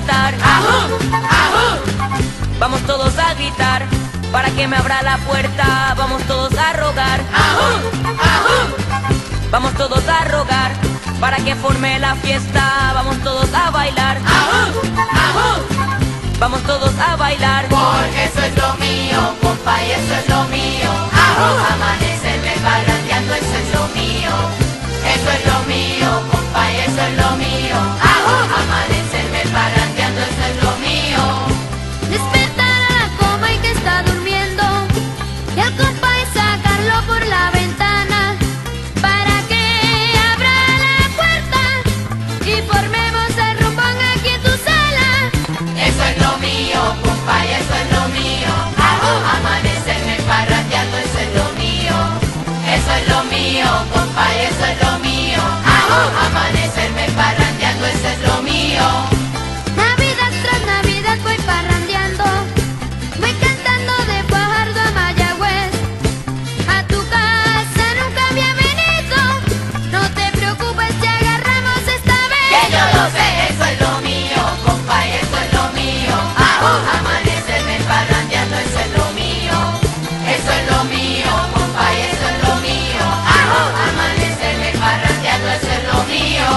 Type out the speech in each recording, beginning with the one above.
gritar. ¡Ajú! ¡Ajú! Vamos todos a gritar para que me abra la puerta. Vamos todos a rogar. ¡Ajú! ¡Ajú! Vamos todos a rogar para que forme la fiesta. Vamos todos a bailar. ¡Ajú! ¡Ajú! Vamos todos a bailar. Porque eso es lo mío, compa, y eso es lo mío. ¡Ajú! Amanecerme parrandeando, eso es lo mío. Eso es lo mío, compa, y eso es lo mío. ¡Ajú! Amanecerme parrandeando, eso es lo mío. Despertar a la coma y que está durmiendo, y al compa y sacarlo por la ventana para que abra la puerta y formemos el rumbón aquí en tu sala. Eso es lo mío, compa, y eso es lo mío. ¡Ajú! Amanecerme parrandeando, eso es lo mío. Eso es lo mío, compa, y eso es lo mío. ¡Ajú! Amanecerme parrandeando, eso es lo mío. Navidad tras Navidad voy parrandeando, voy cantando de Fajardo a Mayagüez. A tu casa nunca había venido, no te preocupes, te agarramos esta vez. Que yo lo sé, eso es lo mío, compa, y eso es lo mío. ¡Ajú! Amanecerme parrandeando, eso es lo mío. Eso es lo mío, compa, y eso es lo mío. ¡Ajú! Amanecerme parrandeando, eso es lo mío.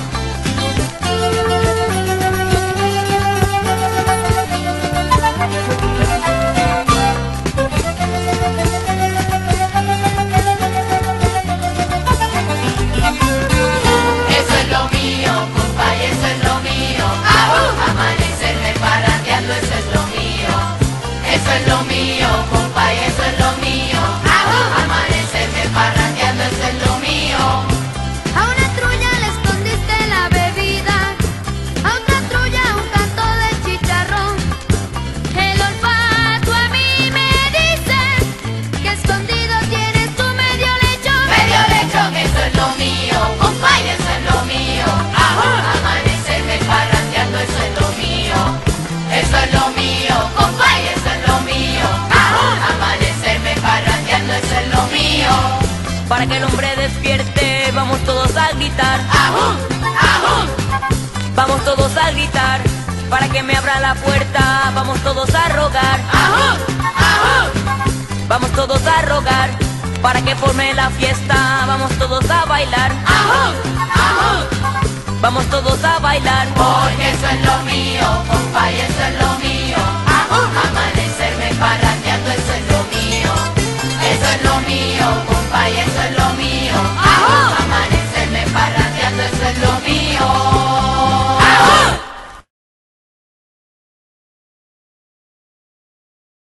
Eso es lo mío, compa, y eso es lo mío. ¡Ajú! Amanecerme parrandeando, eso es lo mío. Eso es lo mío, compa, y eso es lo mío. ¡Ajú! Amanecerme parrandeando, eso es lo mío. A una trulla le escondiste la bebida, a otra trulla un canto de chicharrón. El olfato a mí me dice que escondido tienes tu medio lechón. Medio lechón, eso es lo mío, compa, y eso es lo mío. ¡Ajú! Amanecerme parrandeando, eso es lo mío. Eso es lo mío, compa, y eso es lo mío. ¡Ajú! Amanecerme parrandeando, eso es lo mío. Para que el hombre despierte, vamos todos a gritar. ¡Ajú! ¡Ajú! Vamos todos a gritar para que me abra la puerta. Vamos todos a rogar. ¡Ajú! ¡Ajú! Vamos todos a rogar para que forme la fiesta. Vamos todos a bailar. ¡Ajú! ¡Ajú! Vamos todos a bailar. Porque eso es lo mío, compa, y eso es lo mío. ¡Ajú! Amanecerme parrandeando, eso es lo mío. Eso es lo mío, compa, y eso es lo mío. ¡Ajú! Amanecerme parrandeando, eso es lo mío.